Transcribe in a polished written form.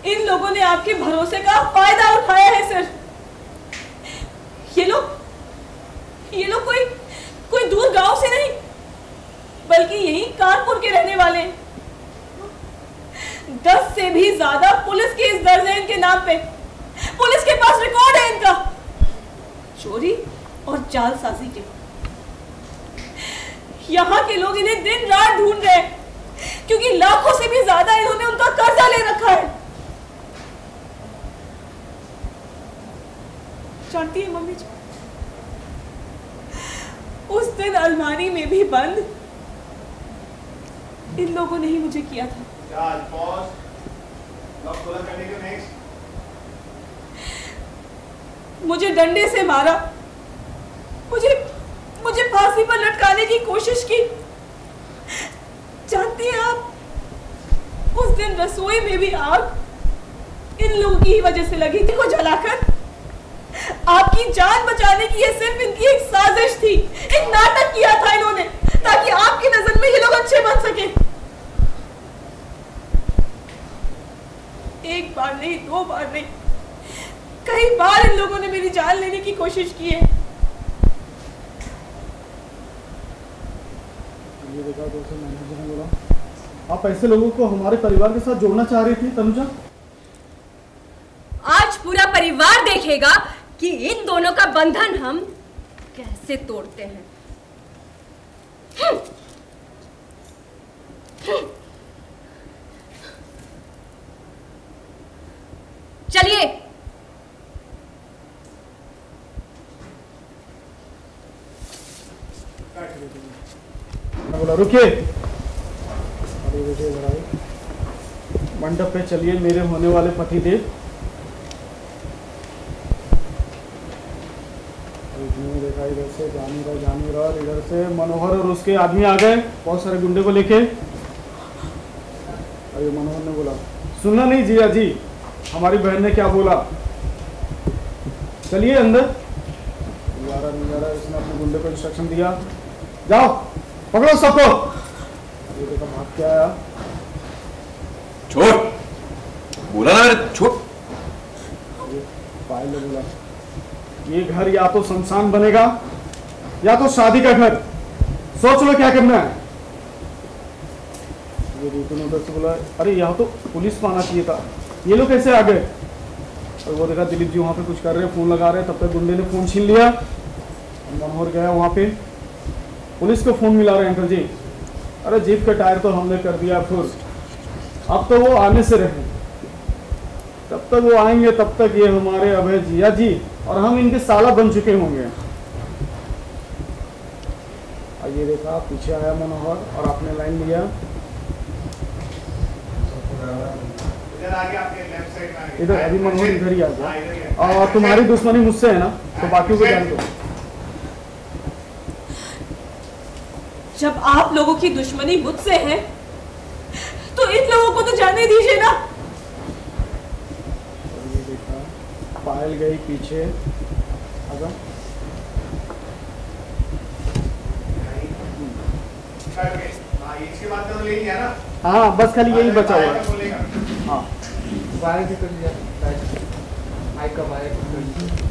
इन लोगों ने आपके भरोसे का फायदा उठाया है सर। ये लोग कोई दूर गांव से नहीं, बल्कि यही कानपुर के रहने वाले हैं। 10 से भी ज्यादा पुलिस केस दर्ज है इनके नाम पे। पुलिस के पास रिकॉर्ड है इनका चोरी और जालसाजी के। यहाँ के लोग इन्हें दिन रात ढूंढ रहे हैं, क्योंकि लाखों से भी ज्यादा इन्होंने उनका कर्जा ले रखा है। जानती है मम्मी जी, उस दिन अलमारी में भी बंद इन लोगों ने ही मुझे किया था। मुझे डंडे से मारा, मुझे फांसी पर लटकाने की कोशिश की। जानती हैं आप, उस दिन रसोई में भी आग इन लोगों की ही वजह से लगी थी। को जलाकर आपकी जान बचाने की ये सिर्फ इनकी एक साजिश थी, एक नाटक किया था इन्होंने, ताकि आपकी नजर में ये लोग अच्छे बन सके। एक बार नहीं, 2 बार नहीं, कई बार इन लोगों ने मेरी जान लेने की कोशिश की है। ये देखा तो उसे मैनेजर ने बोला, आप ऐसे लोगों को हमारे परिवार के साथ जोड़ना चाह रही थी तनुजा? आज पूरा परिवार देखेगा कि इन दोनों का बंधन हम कैसे तोड़ते हैं। चलिए। बोला रुकिए, अरे बेटे मंडप पे चलिए। मेरे होने वाले पतिदेव देखा इधर से जानी रहा इधर से मनोहर और उसके आदमी आ गए बहुत सारे गुंडे को लेके। अरे मनोहर ने बोला, सुनना नहीं जिया जी, हमारी बहन ने क्या बोला, चलिए अंदर। नजारा इसने अपने गुंडे को इंस्ट्रक्शन दिया, जाओ पकड़ो सबको। ये देखा भाग के आया। छोड़, बोला ना छोड़। पायल ने बोला, ये घर या तो शमशान बनेगा या तो शादी का घर, सोच लो क्या करना है। ये रितु ने उधर से बोला, अरे यहाँ तो पुलिस को आना चाहिए था, ये लोग कैसे आ गए? और वो देखा दिलीप जी वहाँ पे कुछ कर रहे हैं, फोन लगा रहे हैं। तब तक गुंडे ने फोन छीन लिया। मनोहर गया वहाँ पे, पुलिस को फोन मिला रहे हैं अंकल जी। अरे जीप का टायर तो हमने कर दिया फुल, अब तो वो आने से रहे, तब तक वो आएंगे तब तक ये हमारे अभय जिया जी और हम इनके साला बन चुके होंगे। ये देखा पीछे आया मनोहर और आपने लाइन लिया। इधर अभी मनोहर इधर ही आ गया। और तुम्हारी दुश्मनी मुझसे है ना, तो बाकी को जान दो। जब आप लोगों की दुश्मनी मुझसे है तो इन लोगों को तो जाने दीजिए ना। ये देखा पायल गई पीछे। आजा। हाँ बस खाली यही बचा हुआ है। हाँ